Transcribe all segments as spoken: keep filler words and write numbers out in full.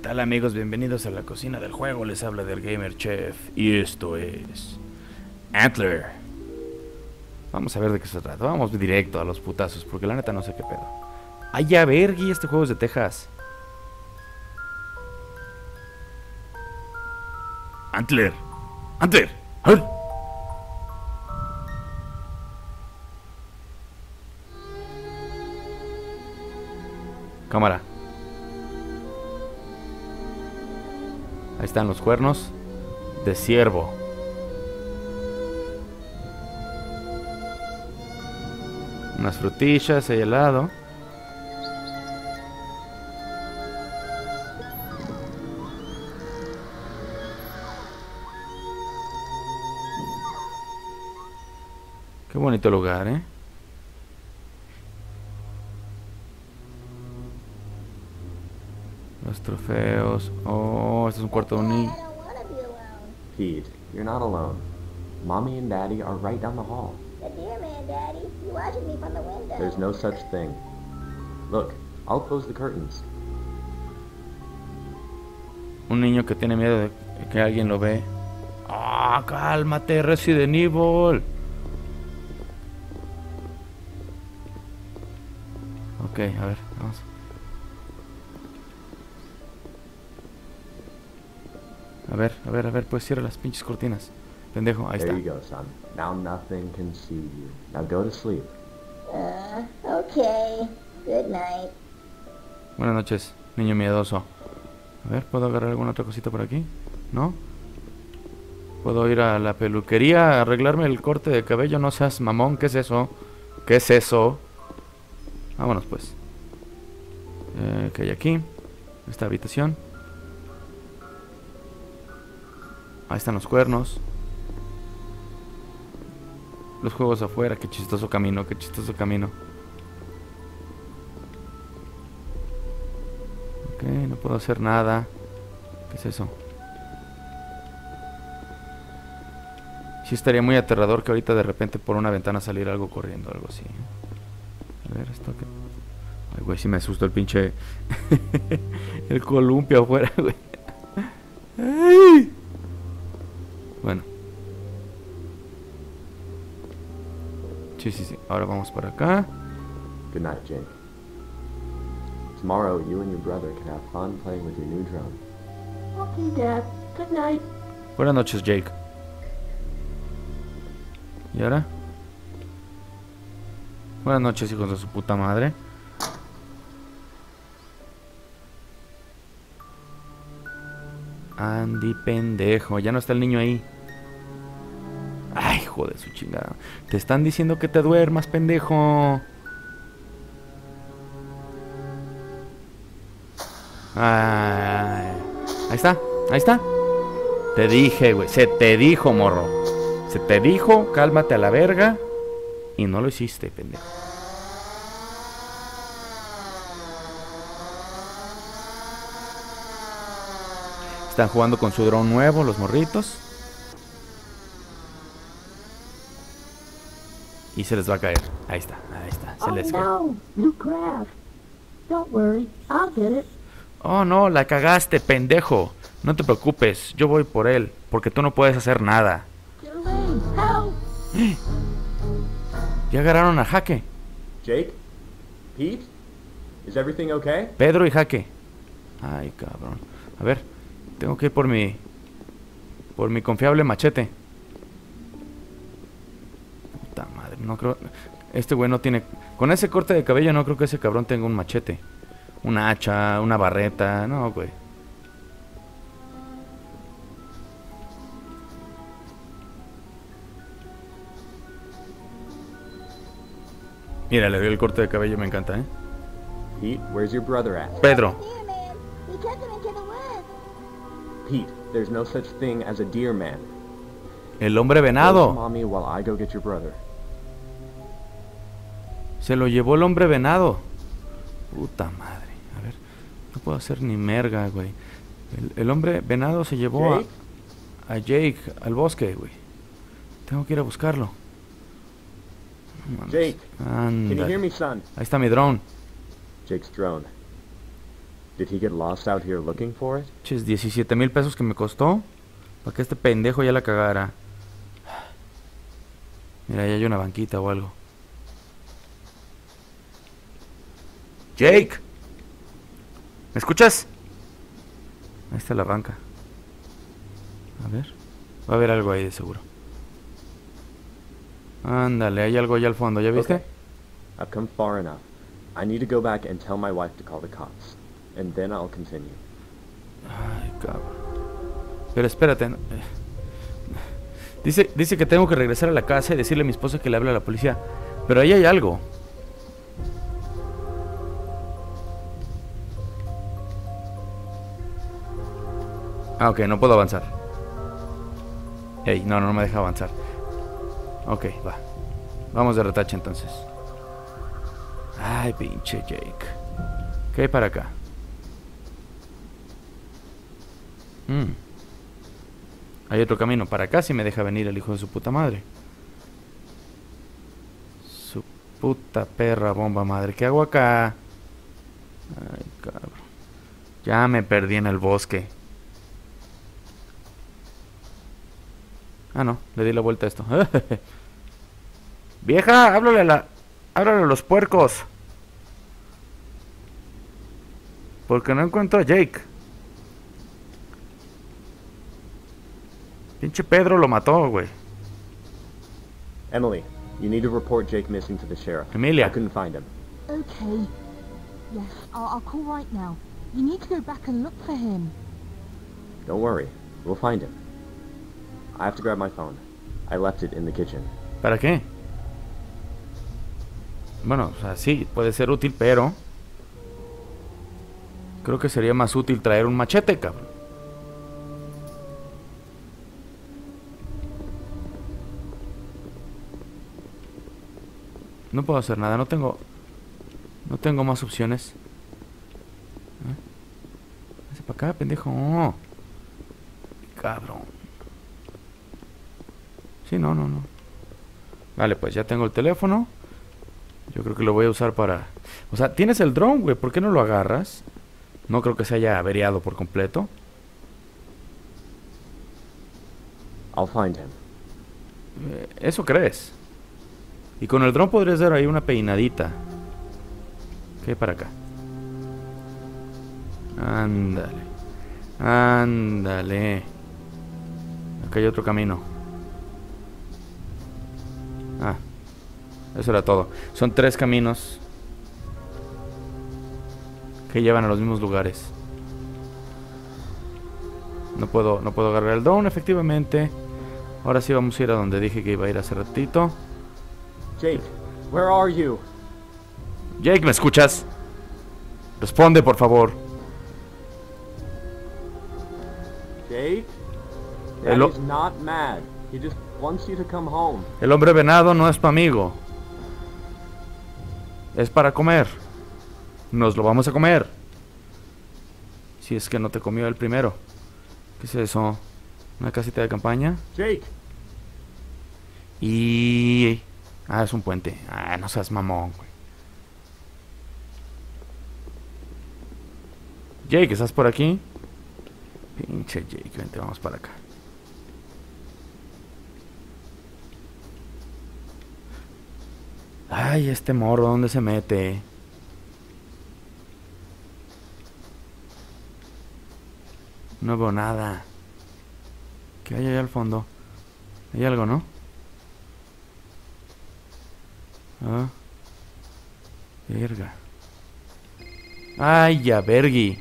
tal amigos? Bienvenidos a la cocina del juego, les habla del Gamer Chef y esto es Antler. Vamos a ver de qué se trata, vamos directo a los putazos porque la neta no sé qué pedo. Ay, ya ver, Gui, este juego es de Texas. Antler, Antler, ¡ay! Cámara. Ahí están los cuernos de ciervo. Unas frutillas ahí al lado. Qué bonito lugar, ¿eh? Los trofeos. Oh, este es un cuarto de un niño. Pete, you're not alone. Mommy and Daddy are right down the hall. The dear man, Daddy. He's watching me from the window. There's no such thing. Look, I'll close the curtains. Un niño que tiene miedo de que alguien lo ve. Ah, cálmate, Resident Evil. Ok, a ver, vamos. A ver, a ver, a ver, pues cierra las pinches cortinas. Pendejo, ahí There está. you go, son. Now nothing can see you. Now go to sleep. Uh, okay. Good night. Buenas noches, niño miedoso. A ver, ¿puedo agarrar alguna otra cosita por aquí? ¿No? ¿Puedo ir a la peluquería a arreglarme el corte de cabello? No seas mamón, ¿qué es eso? ¿Qué es eso? Vámonos pues. Eh, ¿Qué hay aquí? Esta habitación. Ahí están los cuernos. Los juegos afuera, qué chistoso camino, qué chistoso camino. Ok, no puedo hacer nada. ¿Qué es eso? Sí estaría muy aterrador que ahorita de repente por una ventana saliera algo corriendo, algo así. A ver, esto que... Ay, güey, sí me asustó el pinche... el columpio afuera, güey. Ay. Bueno. Sí, sí, sí. Ahora vamos para acá. Good night, Jake. Tomorrow, you and your brother can have fun playing with your new drone. Okay, Dad. Good night. Buenas noches, Jake. ¿Y ahora? Buenas noches, hijos de su puta madre. Andy, pendejo. Ya no está el niño ahí. Ay, hijo de su chingada. Te están diciendo que te duermas, pendejo. Ay. Ahí está, ahí está. Te dije, güey. Se te dijo, morro. Se te dijo, cálmate a la verga. Y no lo hiciste, pendejo. Están jugando con su dron nuevo, los morritos. Y se les va a caer. Ahí está, ahí está. Se Oh les cae. no, new craft. Don't worry, I'll get it. Oh, no, la cagaste, pendejo. No te preocupes, yo voy por él. Porque tú no puedes hacer nada. Julie, help! Ya agarraron a Jaque. Jake? Pete? Is everything okay? Pedro y Jaque. Ay, cabrón. A ver, tengo que ir por mi... Por mi confiable machete. Puta madre, no creo... Este güey no tiene... Con ese corte de cabello no creo que ese cabrón tenga un machete. Una hacha, una barreta... No, güey. Mira, le dio el corte de cabello, me encanta, ¿eh? Pete, where's your brother at? Pedro. Dear man, he took him into the woods. Pete, there's no such thing as a deer man. El hombre Go to venado. Mommy while I go get your brother. Se lo llevó el hombre venado. Puta madre. A ver, no puedo hacer ni merga, güey. El, el hombre venado se llevó a, Jake? a Jake al bosque, güey. Tengo que ir a buscarlo. No mames. Jake, can you Anda. hear me, son? Ahí está mi drone. Jake's drone. Did he get lost out here looking for it? Ches, diecisiete mil pesos que me costó para que este pendejo ya la cagara. Mira, ya hay una banquita o algo. Jake, ¿me escuchas? Ahí está la banca. A ver, va a haber algo ahí de seguro. Ándale, hay algo allá al fondo, ¿ya viste? Okay. I've come far enough. I need to go back and tell my wife to call the cops. And then I'll continue. Ay, cabrón. Pero espérate. no- eh. Dice, dice que tengo que regresar a la casa y decirle a mi esposa que le hable a la policía. Pero ahí hay algo. Ah, ok, no puedo avanzar. Ey, no, no me deja avanzar. Ok, va. Vamos de retache entonces. Ay, pinche Jake. ¿Qué hay para acá? Mm. Hay otro camino para acá si me deja venir el hijo de su puta madre. Su puta perra bomba madre. ¿Qué hago acá? Ay, cabrón. Ya me perdí en el bosque. Ah, no, le di la vuelta a esto. Vieja, háblale a la... háblale a los puercos. Porque no encuentro a Jake. Pinche Pedro lo mató, güey. Emily, you need to report Jake missing to the sheriff. Emilia. I couldn't find him. Okay. Yes, I'll, I'll call right now. You need to go back and look for him. Don't worry, we'll find him. I have to grab my phone. I left it in the kitchen. ¿Para qué? Bueno, o sea, sí, puede ser útil, pero... creo que sería más útil traer un machete, cabrón. No puedo hacer nada, no tengo... no tengo más opciones. ¿Eh? Hace para acá, pendejo. Oh. Cabrón. Sí, no, no, no. Vale, pues ya tengo el teléfono. Yo creo que lo voy a usar para... o sea, tienes el drone, güey. ¿Por qué no lo agarras? No creo que se haya averiado por completo. I'll find him. Eh, ¿Eso crees? Y con el drone podrías dar ahí una peinadita. ¿Qué hay para acá? Ándale. Ándale. Acá hay otro camino. Ah, eso era todo. Son tres caminos que llevan a los mismos lugares. No puedo, no puedo agarrar el drone, efectivamente. Ahora sí vamos a ir a donde dije que iba a ir hace ratito. Jake, where are you? Jake, ¿me escuchas? Responde, por favor. Jake? Hello? Daddy's not mad. He just wants you to come home. El hombre venado no es tu amigo. Es para comer. Nos lo vamos a comer. Si es que no te comió el primero. ¿Qué es eso? ¿Una casita de campaña? Jake! Y... ah, es un puente. Ah, no seas mamón, güey. Jake, ¿estás por aquí? Pinche Jake, vente, vamos para acá. Ay, este morro, ¿dónde se mete? No veo nada. ¿Qué hay allá al fondo? Hay algo, ¿no? Ah. Verga. Ay, ya, vergui.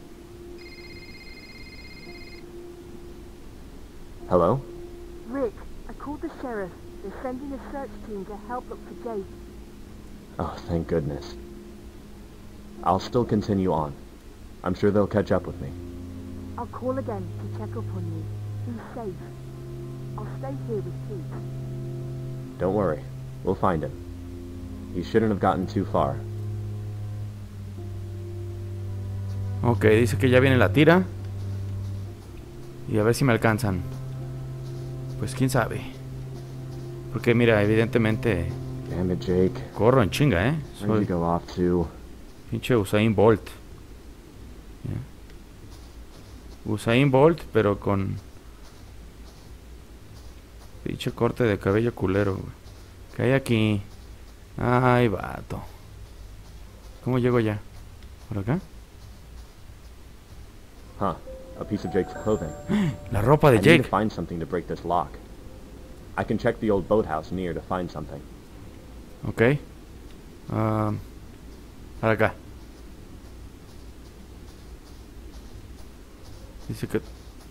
Hello? Rick, I called the sheriff. They're sending a search team to help look for Jake. Oh, thank goodness. I'll still continue on. I'm sure they'll catch up with me. I'll call again to check up on you. Be safe. I'll stay here with Pete. Don't worry. We'll find him. He shouldn't have gotten too far. Ok, dice que ya viene la tira. Y a ver si me alcanzan. Pues quién sabe. Porque mira, evidentemente Damn it, Jake. corro en chinga, ¿eh? Where did Soy you go off to? pinche Usain Bolt. Usain Bolt, pero con pinche corte de cabello culero, güey. ¿Qué hay aquí? Ay, vato. ¿Cómo llego ya? ¿Por acá? Huh. A piece of Jake's clothing. La ropa de I need to Jake. find something to break this lock. I can check the old boathouse near to find something. Ok. Um, para acá. Dice que...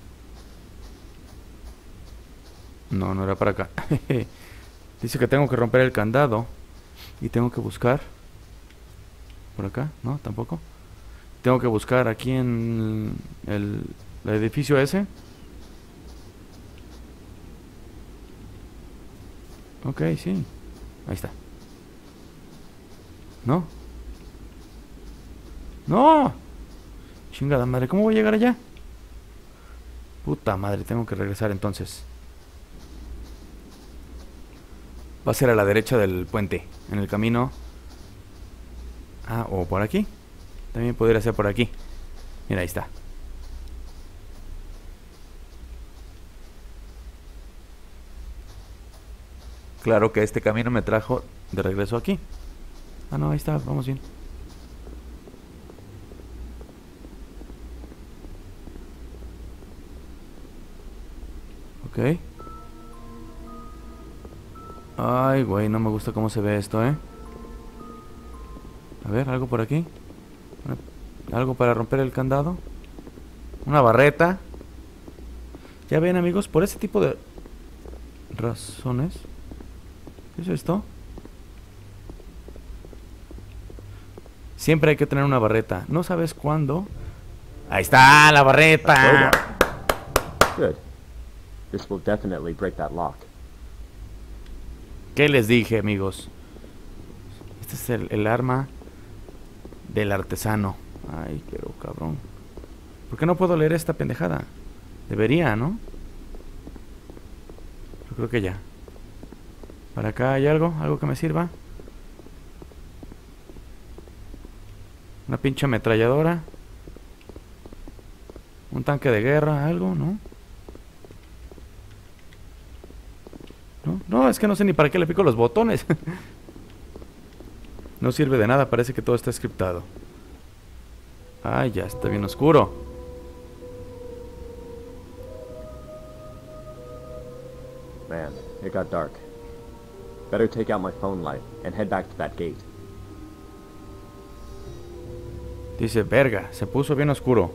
No, no era para acá. Dice que tengo que romper el candado. Y tengo que buscar... ¿Por acá? No, tampoco. Tengo que buscar aquí en el, el edificio ese. Ok, sí. Ahí está. ¿No? ¡No! Chingada madre, ¿cómo voy a llegar allá? Puta madre, tengo que regresar entonces. Va a ser a la derecha del puente, en el camino. Ah, o por aquí. También podría ser por aquí. Mira, ahí está. Claro que este camino me trajo de regreso aquí. Ah, no, ahí está, vamos bien. Ok. Ay, güey, no me gusta cómo se ve esto, ¿eh? A ver, algo por aquí. Algo para romper el candado. Una barreta. Ya ven, amigos, por ese tipo de razones. ¿Qué es esto? Siempre hay que tener una barreta. No sabes cuándo. Ahí está la barreta. Good. This will definitely break that lock. ¿Qué les dije, amigos? Este es el, el arma del artesano. Ay, pero cabrón. ¿Por qué no puedo leer esta pendejada? Debería, ¿no? Yo creo que ya. ¿Para acá hay algo? ¿Algo que me sirva? Una pinche ametralladora. Un tanque de guerra, algo, ¿no? No, no, es que no sé ni para qué le pico los botones. No sirve de nada, parece que todo está scriptado. Ay, ya está bien oscuro. Man, it got dark. Better take out my phone light and head back to that gate. Dice, verga, se puso bien oscuro.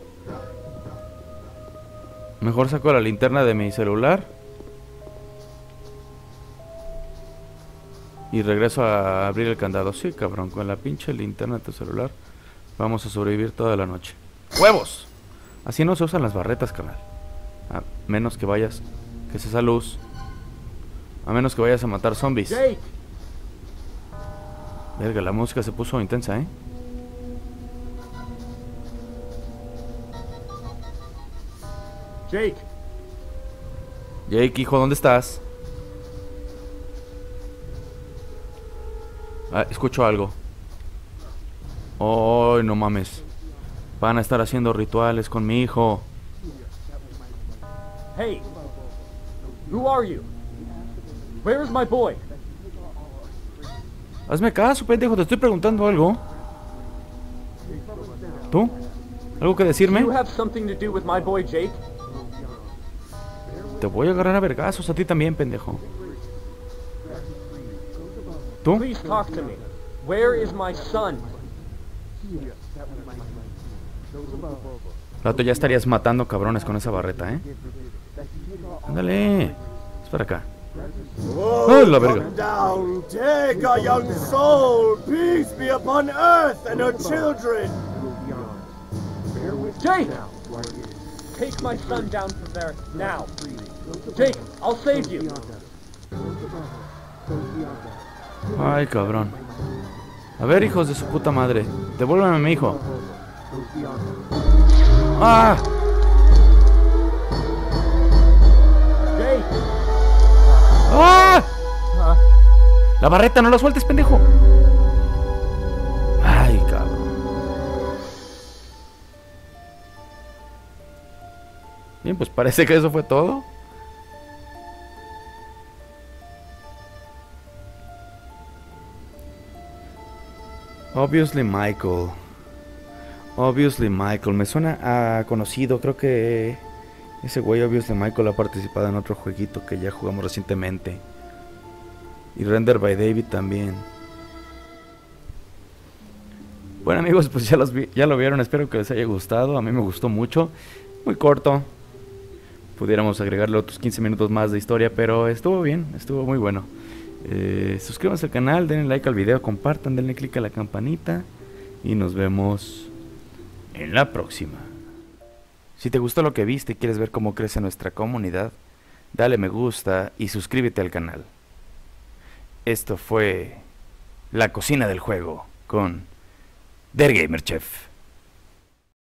Mejor saco la linterna de mi celular y regreso a abrir el candado. Sí, cabrón, con la pinche linterna de tu celular vamos a sobrevivir toda la noche. ¡Huevos! Así no se usan las barretas, carnal. A menos que vayas, que es esa luz. A menos que vayas a matar zombies. Jake! Verga, la música se puso intensa, ¿eh? Jake! Jake, hijo, ¿dónde estás? Ah, escucho algo. Oh, no mames. Van a estar haciendo rituales con mi hijo. Hey! Who are you? Where is my boy? Hazme caso, pendejo, te estoy preguntando algo. ¿Tú? ¿Algo que Do decirme? you have something to do with my boy Jake? Te voy a agarrar a vergazos a ti también, pendejo. ¿Tú? Please talk to me. Where is my son? Rato ya estarías matando cabrones con esa barreta, ¿eh? Ándale. Es para acá. ¡Oh, la verga! Come down, take our young soul, peace be upon earth and her children. Jake! Take my son down from there, now. Jake, I'll save you. Ay, cabrón. A ver, hijos de su puta madre. Devuélveme a mi hijo. ¡Ah! Jake! ¡Ah! La barreta, no la sueltes, pendejo. Ay, cabrón. Bien, pues parece que eso fue todo. Obviously Michael. Obviously Michael. Me suena a conocido. Creo que ese güey Obviously Michael ha participado en otro jueguito que ya jugamos recientemente. Y Render by David también. Bueno amigos, pues ya, los vi, ya lo vieron. Espero que les haya gustado. A mí me gustó mucho. Muy corto. Pudiéramos agregarle otros quince minutos más de historia, pero estuvo bien. Estuvo muy bueno. Eh, suscríbanse al canal, denle like al video, compartan, denle click a la campanita. Y nos vemos en la próxima. Si te gustó lo que viste y quieres ver cómo crece nuestra comunidad, dale me gusta y suscríbete al canal. Esto fue La Cocina del Juego con Der Gamer Chef.